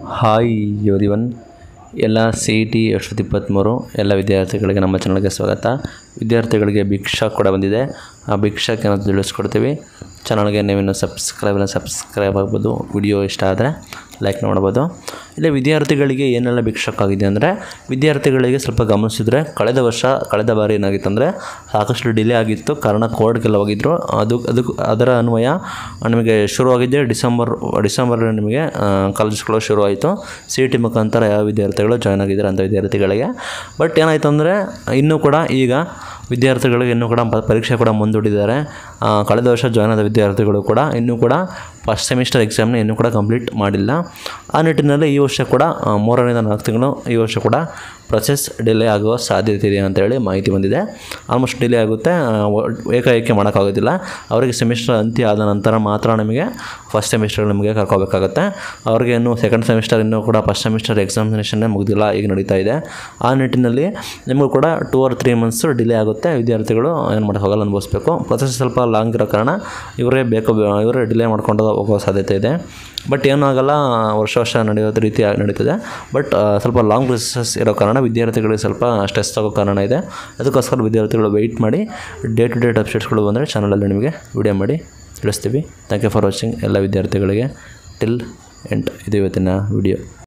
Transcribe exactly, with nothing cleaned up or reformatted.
Hi everyone, ಎಲ್ಲ C E T ಎರಡು ಸಾವಿರದ ಇಪ್ಪತ್ತ್ಮೂರು ಎಲ್ಲ ವಿದ್ಯಾರ್ಥಿಗಳಿಗೆ ನಮ್ಮ ಚಾನಲ್ಗೆ ಸ್ವಾಗತ. ವಿದ್ಯಾರ್ಥಿಗಳಿಗೆ ಬಿಗ್ ಶಾಕ್ ಕೂಡ ಬಂದಿದೆ. ಆ ಬಿಗ್ ಶಾಕ್ ಏನಾದರೂ ತಿಳಿಸ್ಕೊಡ್ತೀವಿ. ಚಾನಲ್ಗೆ ನೀವೇನು ಸಬ್ಸ್ಕ್ರೈಬ್ ಎಲ್ಲ ಸಬ್ಸ್ಕ್ರೈಬ್ ಆಗ್ಬೋದು. ವಿಡಿಯೋ ಇಷ್ಟ ಆದರೆ ಲೈಕ್ ಮಾಡ್ಬೋದು. ಇಲ್ಲಿ ವಿದ್ಯಾರ್ಥಿಗಳಿಗೆ ಏನೆಲ್ಲ ಬಿಗ್ ಶಾಕ್ ಆಗಿದೆ ಅಂದರೆ, ವಿದ್ಯಾರ್ಥಿಗಳಿಗೆ ಸ್ವಲ್ಪ ಗಮನಿಸಿದರೆ ಕಳೆದ ವರ್ಷ ಕಳೆದ ಬಾರಿ ಏನಾಗಿತ್ತು ಅಂದರೆ ಸಾಕಷ್ಟು ಡಿಲೇ ಆಗಿತ್ತು. ಕಾರಣ ಕೋರ್ಟ್ಗೆಲ್ಲ ಹೋಗಿದ್ದರು. ಅದು ಅದಕ್ಕೆ ಅದರ ಅನ್ವಯ ನಿಮಗೆ ಶುರುವಾಗಿದ್ದೆ ಡಿಸೆಂಬರ್ ಡಿಸೆಂಬರಲ್ಲಿ ನಿಮಗೆ ಕಾಲೇಜ್ಗಳು ಶುರುವಾಯಿತು. ಸಿ ಇ ಟಿ ಮುಖಾಂತರ ಯಾವ ವಿದ್ಯಾರ್ಥಿಗಳು ಜಾಯ್ನ್ ಆಗಿದ್ದಾರೆ ಅಂಥ ವಿದ್ಯಾರ್ಥಿಗಳಿಗೆ. ಬಟ್ ಏನಾಯಿತು ಅಂದರೆ ಇನ್ನೂ ಕೂಡ ಈಗ ವಿದ್ಯಾರ್ಥಿಗಳಿಗೆ ಇನ್ನೂ ಕೂಡ ಪರೀಕ್ಷೆ ಕೂಡ ಮುಂದೂಡಿದ್ದಾರೆ. ಕಳೆದ ವರ್ಷ ಜಾಯ್ನ್ ಆದ ವಿದ್ಯಾರ್ಥಿಗಳು ಕೂಡ ಇನ್ನೂ ಕೂಡ ಫಸ್ಟ್ ಸೆಮಿಸ್ಟರ್ ಎಕ್ಸಾಮ್ನ ಇನ್ನೂ ಕೂಡ ಕಂಪ್ಲೀಟ್ ಮಾಡಿಲ್ಲ. ಆ ನಿಟ್ಟಿನಲ್ಲಿ ಈ ವರ್ಷ ಕೂಡ ಮೂರರಿಂದ ನಾಲ್ಕು ತಿಂಗಳು ಈ ವರ್ಷ ಕೂಡ ಪ್ರೊಸೆಸ್ ಡಿಲೇ ಆಗುವ ಸಾಧ್ಯತೆ ಇದೆ ಅಂತೇಳಿ ಮಾಹಿತಿ ಬಂದಿದೆ. ಆಲ್ಮೋಸ್ಟ್ ಡಿಲೇ ಆಗುತ್ತೆ, ಏಕಾಏಕಿ ಮಾಡೋಕ್ಕಾಗೋದಿಲ್ಲ. ಅವರಿಗೆ ಸೆಮಿಸ್ಟರ್ ಅಂತ್ಯ ಆದ ನಂತರ ಮಾತ್ರ ನಿಮಗೆ ಫಸ್ಟ್ ಸೆಮಿಸ್ಟರ್ ನಿಮಗೆ ಕರ್ಕೋಬೇಕಾಗತ್ತೆ. ಅವ್ರಿಗೆ ಇನ್ನೂ ಸೆಕೆಂಡ್ ಸೆಮಿಸ್ಟರ್ ಇನ್ನೂ ಕೂಡ ಫಸ್ಟ್ ಸೆಮಿಸ್ಟರ್ ಎಕ್ಸಾಮಿನೇಷನ್ನೇ ಮುಗಿದಿಲ್ಲ, ಈಗ ನಡೀತಾ ಇದೆ. ಆ ನಿಟ್ಟಿನಲ್ಲಿ ನಿಮಗೂ ಕೂಡ two or three months delay ಆಗುತ್ತೆ. ವಿದ್ಯಾರ್ಥಿಗಳು ಏನು ಮಾಡೋಕ್ಕಾಗಲ್ಲ, ಅನುಭವಿಸ್ಬೇಕು. ಪ್ರೊಸೆಸ್ ಸ್ವಲ್ಪ ಲಾಂಗ್ ಇರೋ ಕಾರಣ ಇವರೇ ಬೇಕು ಇವರೇ ಡಿಲೇ ಮಾಡ್ಕೊಂಡು ಹೋಗೋ ಸಾಧ್ಯತೆ ಇದೆ. ಬಟ್ ಏನೂ ಆಗಲ್ಲ, ವರ್ಷ ವರ್ಷ ನಡೆಯೋದು ರೀತಿ ನಡೀತದೆ. ಬಟ್ ಸ್ವಲ್ಪ ಲಾಂಗ್ ಪ್ರೊಸೆಸ್ ಇರೋ ಕಾರಣ ವಿದ್ಯಾರ್ಥಿಗಳಿಗೆ ಸ್ವಲ್ಪ ಸ್ಟ್ರೆಸ್ ಆಗೋ ಕಾರಣ ಇದೆ. ಅದಕ್ಕೋಸ್ಕರ ವಿದ್ಯಾರ್ಥಿಗಳು ವೆಯ್ಟ್ ಮಾಡಿ. ಡೇ ಟು ಡೇಟ್ ಅಪ್ಡೇಟ್ಸ್ಗಳು ಬಂದರೆ ಚಾನಲಲ್ಲಿ ನಿಮಗೆ ವಿಡಿಯೋ ಮಾಡಿ ತಿಳಿಸ್ತೀವಿ. ಥ್ಯಾಂಕ್ ಯು ಫಾರ್ ವಾಚಿಂಗ್ ಎಲ್ಲ ವಿದ್ಯಾರ್ಥಿಗಳಿಗೆ ಟಿಲ್ ಎಂಡ್. ಇದು ಇವತ್ತಿನ ವಿಡಿಯೋ.